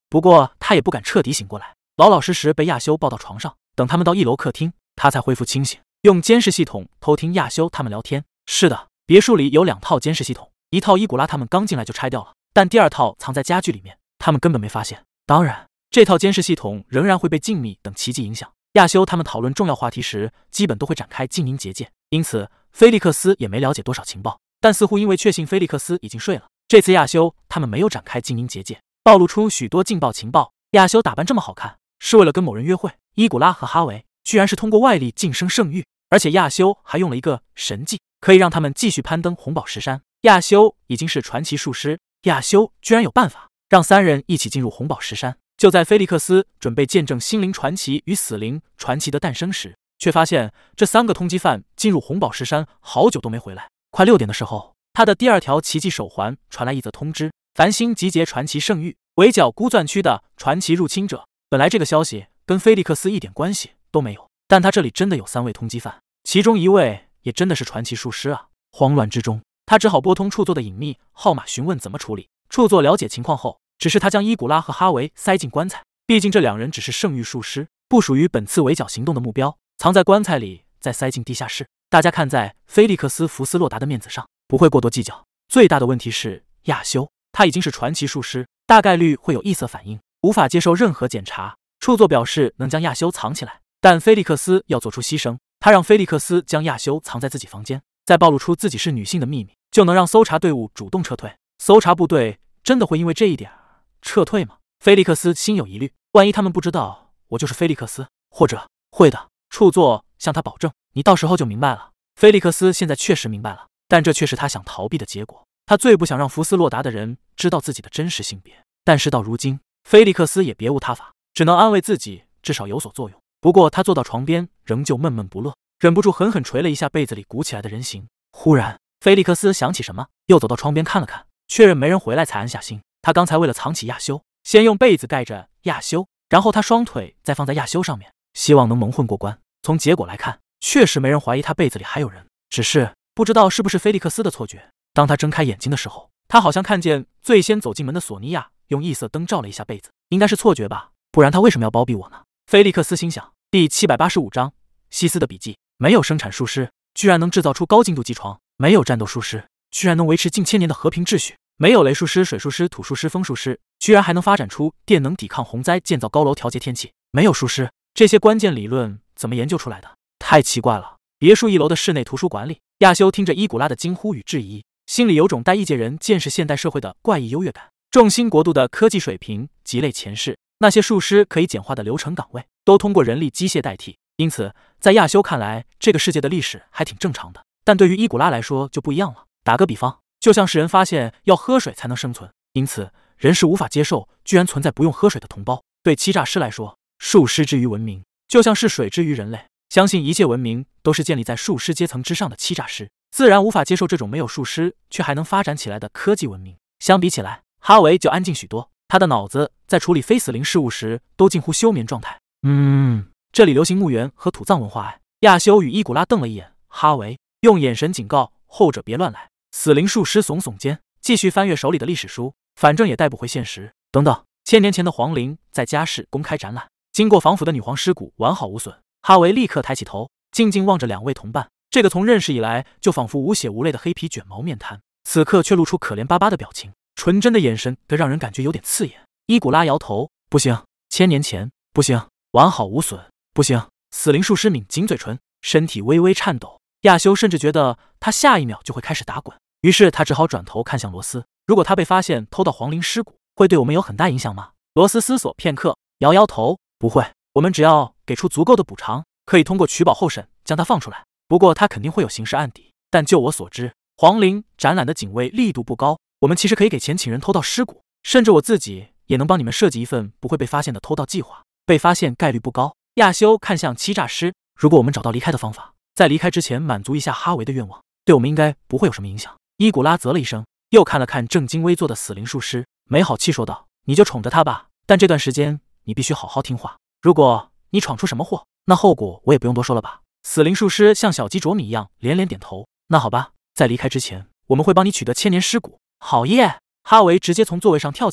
不过他也不敢彻底醒过来，老老实实被亚修抱到床上。等他们到一楼客厅，他才恢复清醒，用监视系统偷听亚修他们聊天。是的，别墅里有两套监视系统，一套伊古拉他们刚进来就拆掉了，但第二套藏在家具里面，他们根本没发现。当然，这套监视系统仍然会被静谧等奇迹影响。亚修他们讨论重要话题时，基本都会展开静音结界，因此菲利克斯也没了解多少情报。但似乎因为确信菲利克斯已经睡了，这次亚修他们没有展开静音结界，暴露出许多劲爆情报。亚修打扮这么好看，是为了跟某人约会。伊古拉和哈维居然是通过外力晋升圣域，而且亚修还用了一个神技，可以让他们继续攀登红宝石山。亚修已经是传奇术师，亚修居然有办法让三人一起进入红宝石山。就在菲利克斯准备见证心灵传奇与死灵传奇的诞生时，却发现这三个通缉犯进入红宝石山好久都没回来。快六点的时候，他的第二条奇迹手环传来一则通知：繁星集结传奇圣域，围剿孤钻区的传奇入侵者。本来这个消息跟菲利克斯一点关系都没有，但他这里真的有三位通缉犯，其中一位也真的是传奇术师啊！慌乱之中，他只好拨通处座的隐秘号码询问怎么处理。处座了解情况后，只是他将伊古拉和哈维塞进棺材，毕竟这两人只是圣域术师，不属于本次围剿行动的目标，藏在棺材里再塞进地下室。大家看在菲利克斯·福斯洛达的面子上，不会过多计较。最大的问题是亚修，他已经是传奇术师，大概率会有异色反应，无法接受任何检查。处座表示能将亚修藏起来，但菲利克斯要做出牺牲，他让菲利克斯将亚修藏在自己房间，再暴露出自己是女性的秘密，就能让搜查队伍主动撤退。搜查部队真的会因为这一点撤退吗？菲利克斯心有疑虑，万一他们不知道我就是菲利克斯，或者会的。处座向他保证，你到时候就明白了。菲利克斯现在确实明白了，但这却是他想逃避的结果。他最不想让福斯洛达的人知道自己的真实性别，但事到如今，菲利克斯也别无他法，只能安慰自己至少有所作用。不过他坐到床边仍旧闷闷不乐，忍不住狠狠捶了一下被子里鼓起来的人形。忽然菲利克斯想起什么，又走到窗边看了看，确认没人回来才安下心。他刚才为了藏起亚修，先用被子盖着亚修，然后他双腿再放在亚修上面，希望能蒙混过关。从结果来看，确实没人怀疑他被子里还有人，只是不知道是不是菲利克斯的错觉。当他睁开眼睛的时候，他好像看见最先走进门的索尼娅用异色灯照了一下被子，应该是错觉吧，不然他为什么要包庇我呢？菲利克斯心想。第七百八十五章西斯的笔记。没有生产术师居然能制造出高精度机床，没有战斗术师居然能维持近千年的和平秩序，没有雷术师、水术师、土术师、风术师居然还能发展出电能抵抗洪灾、建造高楼、调节天气，没有术师，这些关键理论怎么研究出来的？太奇怪了。别墅一楼的室内图书馆里，亚修听着伊古拉的惊呼与质疑，心里有种带异界人见识现代社会的怪异优越感。众星国度的科技水平极类前世，那些术师可以简化的流程岗位都通过人力机械代替，因此在亚修看来，这个世界的历史还挺正常的。但对于伊古拉来说就不一样了。打个比方，就像是人发现要喝水才能生存，因此人是无法接受居然存在不用喝水的同胞。对欺诈师来说，术师之于文明，就像是水之于人类，相信一切文明都是建立在术师阶层之上的欺诈师，自然无法接受这种没有术师却还能发展起来的科技文明。相比起来，哈维就安静许多，他的脑子在处理非死灵事务时都近乎休眠状态。嗯，这里流行墓园和土葬文化哎。亚修与伊古拉瞪了一眼，哈维用眼神警告后者别乱来。死灵术师耸耸肩，继续翻阅手里的历史书，反正也带不回现实。等等，千年前的皇陵在家室公开展览，经过防腐的女皇尸骨完好无损。哈维立刻抬起头，静静望着两位同伴。这个从认识以来就仿佛无血无泪的黑皮卷毛面瘫，此刻却露出可怜巴巴的表情，纯真的眼神得让人感觉有点刺眼。伊古拉摇头，不行，千年前不行，完好无损不行。死灵术师抿紧嘴唇，身体微微颤抖。亚修甚至觉得他下一秒就会开始打滚，于是他只好转头看向罗斯。如果他被发现偷到皇陵尸骨，会对我们有很大影响吗？罗斯思索片刻，摇摇头，不会，我们只要给出足够的补偿，可以通过取保候审将他放出来。不过他肯定会有刑事案底，但就我所知，皇陵展览的警卫力度不高，我们其实可以给钱请人偷到尸骨，甚至我自己也能帮你们设计一份不会被发现的偷盗计划，被发现概率不高。亚修看向欺诈师，如果我们找到离开的方法，在离开之前满足一下哈维的愿望，对我们应该不会有什么影响。伊古拉啧了一声，又看了看正襟危坐的死灵术师，没好气说道，你就宠着他吧，但这段时间你必须好好听话，如果你闯出什么祸，那后果我也不用多说了吧。死灵术师像小鸡啄米一样连连点头，那好吧，在离开之前我们会帮你取得千年尸骨。好耶！哈维直接从座位上跳起来，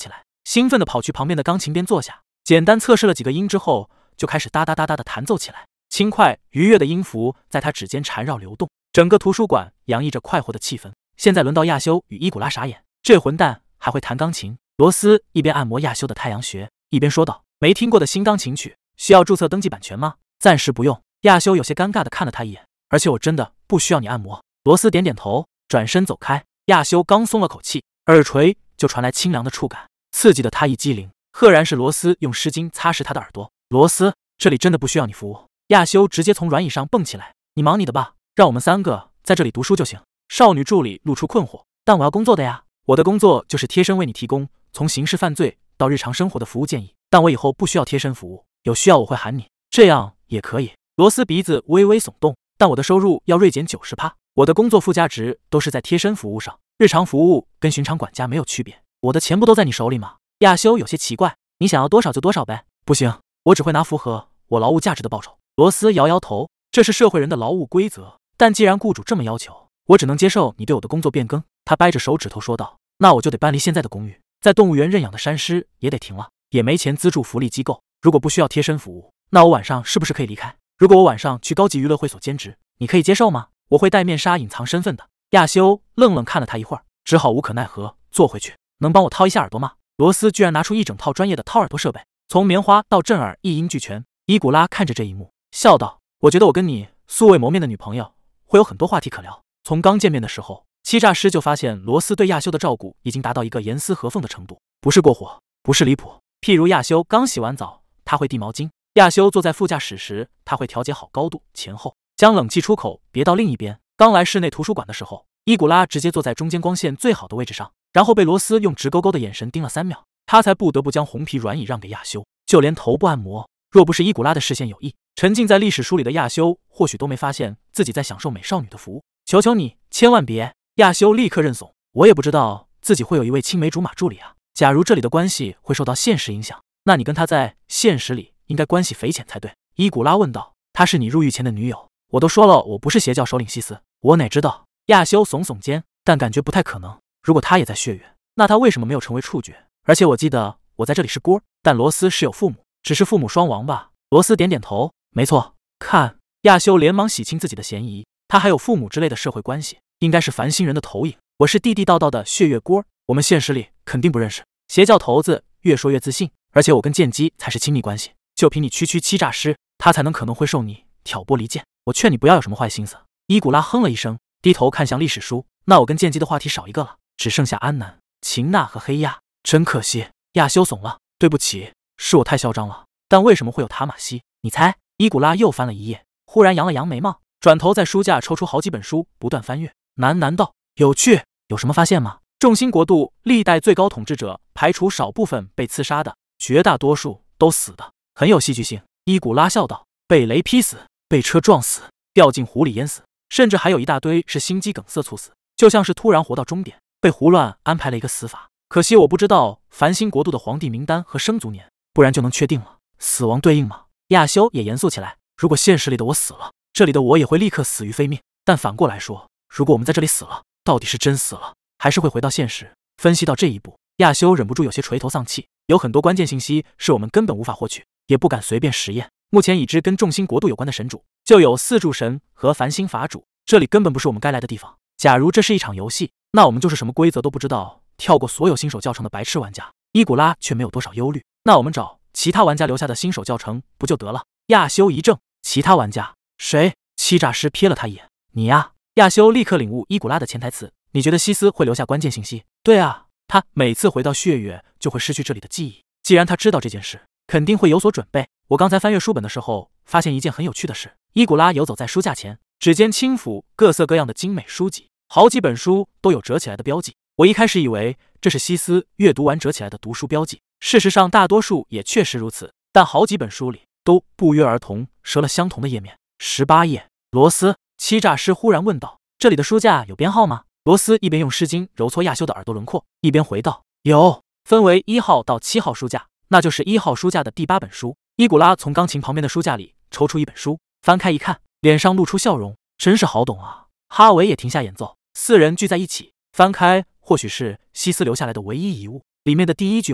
兴奋地跑去旁边的钢琴边坐下，简单测试了几个音之后，就开始哒哒哒哒的弹奏起来。轻快愉悦的音符在他指尖缠绕流动，整个图书馆洋溢着快活的气氛。现在轮到亚修与伊古拉傻眼，这混蛋还会弹钢琴。罗斯一边按摩亚修的太阳穴，一边说道：“没听过的新钢琴曲，需要注册登记版权吗？”“暂时不用。”亚修有些尴尬地看了他一眼，“而且我真的不需要你按摩。”罗斯点点头，转身走开。亚修刚松了口气，耳垂就传来清凉的触感，刺激的他一激灵，赫然是罗斯用湿巾擦拭他的耳朵。“罗斯，这里真的不需要你服务。”亚修直接从软椅上蹦起来，“你忙你的吧，让我们三个在这里读书就行。”少女助理露出困惑，“但我要工作的呀。”“我的工作就是贴身为你提供从刑事犯罪到日常生活的服务建议，但我以后不需要贴身服务，有需要我会喊你。”“这样也可以。”罗斯鼻子微微耸动，“但我的收入要锐减 百分之九十， 我的工作附加值都是在贴身服务上，日常服务跟寻常管家没有区别。我的钱不都在你手里吗？”亚修有些奇怪，“你想要多少就多少呗。”“不行，我只会拿符合我劳务价值的报酬。”罗斯摇摇头，“这是社会人的劳务规则，但既然雇主这么要求，我只能接受你对我的工作变更。”他掰着手指头说道，“那我就得搬离现在的公寓，在动物园认养的山狮也得停了，也没钱资助福利机构。如果不需要贴身服务，那我晚上是不是可以离开？如果我晚上去高级娱乐会所兼职，你可以接受吗？我会戴面纱隐藏身份的。”亚修愣愣看了他一会儿，只好无可奈何坐回去。“能帮我掏一下耳朵吗？”罗斯居然拿出一整套专业的掏耳朵设备，从棉花到震耳一应俱全。伊古拉看着这一幕，笑道：“我觉得我跟你素未谋面的女朋友会有很多话题可聊。”从刚见面的时候，欺诈师就发现罗斯对亚修的照顾已经达到一个严丝合缝的程度，不是过火，不是离谱。譬如亚修刚洗完澡，他会递毛巾；亚修坐在副驾驶时，他会调节好高度前后，将冷气出口别到另一边。刚来室内图书馆的时候，伊古拉直接坐在中间光线最好的位置上，然后被罗斯用直勾勾的眼神盯了三秒，他才不得不将红皮软椅让给亚修。就连头部按摩，若不是伊古拉的视线有意，沉浸在历史书里的亚修或许都没发现自己在享受美少女的服务。“求求你，千万别！”亚修立刻认怂，“我也不知道自己会有一位青梅竹马助理啊。假如这里的关系会受到现实影响，那你跟他在现实里应该关系匪浅才对。”伊古拉问道，“她是你入狱前的女友？”“我都说了我不是邪教首领西斯，我哪知道？”亚修耸耸肩，但感觉不太可能。如果他也在血缘，那他为什么没有成为处决？而且我记得我在这里是锅，但罗斯是有父母，只是父母双亡吧？罗斯点点头，“没错。”看，亚修连忙洗清自己的嫌疑，他还有父母之类的社会关系，应该是烦心人的投影。我是地地道道的血月锅，我们现实里肯定不认识。邪教头子越说越自信，而且我跟剑姬才是亲密关系，就凭你区区欺诈师，他才能可能会受你挑拨离间。我劝你不要有什么坏心思。伊古拉哼了一声，低头看向历史书，那我跟剑姬的话题少一个了，只剩下安南、秦娜和黑鸭，真可惜。亚修怂了，对不起，是我太嚣张了。但为什么会有塔马西？你猜？伊古拉又翻了一页，忽然扬了扬眉毛，转头在书架抽出好几本书，不断翻阅，喃喃道：“有趣，有什么发现吗？众星国度历代最高统治者，排除少部分被刺杀的，绝大多数都死的，很有戏剧性。”伊古拉笑道：“被雷劈死，被车撞死，掉进湖里淹死，甚至还有一大堆是心肌梗塞猝死，就像是突然活到终点，被胡乱安排了一个死法。可惜我不知道繁星国度的皇帝名单和生卒年，不然就能确定了。死亡对应吗？”亚修也严肃起来，“如果现实里的我死了，这里的我也会立刻死于非命。但反过来说，如果我们在这里死了，到底是真死了，还是会回到现实？”分析到这一步，亚修忍不住有些垂头丧气。有很多关键信息是我们根本无法获取，也不敢随便实验。目前已知跟众星国度有关的神主，就有四柱神和繁星法主，这里根本不是我们该来的地方。假如这是一场游戏，那我们就是什么规则都不知道，跳过所有新手教程的白痴玩家。伊古拉却没有多少忧虑，那我们找其他玩家留下的新手教程不就得了？亚修一怔，其他玩家谁？欺诈师瞥了他一眼，你呀。亚修立刻领悟伊古拉的潜台词，你觉得西斯会留下关键信息？对啊，他每次回到血月就会失去这里的记忆，既然他知道这件事，肯定会有所准备。我刚才翻阅书本的时候，发现一件很有趣的事。伊古拉游走在书架前，指尖轻抚各色各样的精美书籍，好几本书都有折起来的标记。我一开始以为这是西斯阅读完折起来的读书标记，事实上大多数也确实如此，但好几本书里都不约而同折了相同的页面。十八页。罗斯，欺诈师忽然问道：“这里的书架有编号吗？”罗斯一边用湿巾揉搓亚修的耳朵轮廓，一边回道：“有，分为一号到七号书架，那就是一号书架的第八本书。”伊古拉从钢琴旁边的书架里抽出一本书，翻开一看，脸上露出笑容，真是好懂啊。哈维也停下演奏，四人聚在一起，翻开或许是西斯留下来的唯一遗物，里面的第一句话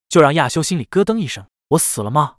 就让亚修心里咯噔一声：我死了吗？